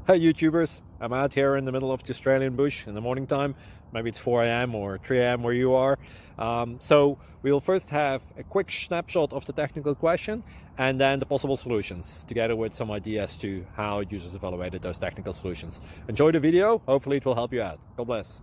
Hey YouTubers, I'm out here in the middle of the Australian bush in the morning time. Maybe it's 4 a.m. or 3 a.m. where you are. So we'll first have a quick snapshot of the technical question and then the possible solutions, together with some ideas to how users evaluated those technical solutions. Enjoy the video, hopefully it will help you out. God bless.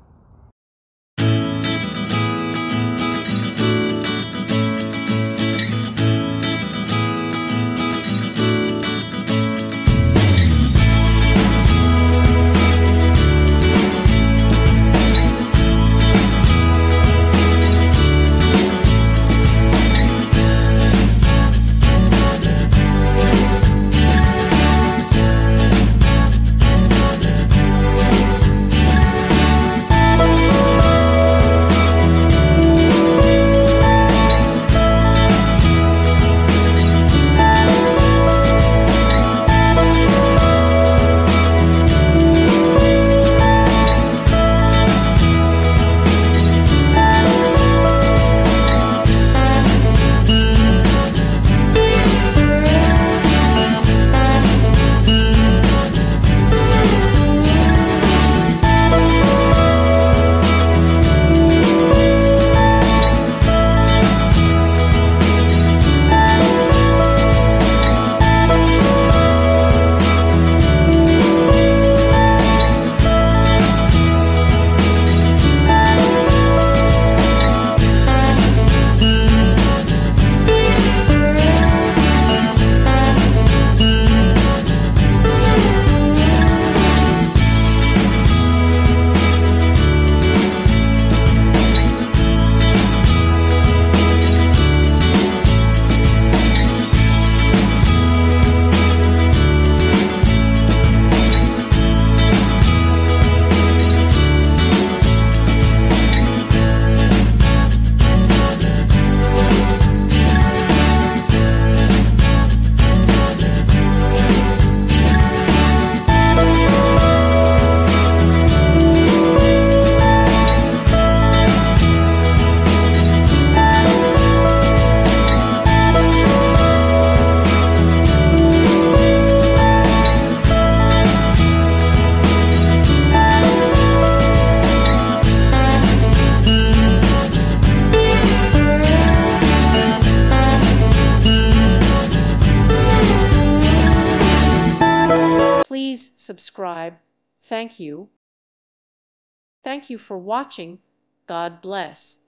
Please subscribe. Thank you. Thank you for watching. God bless.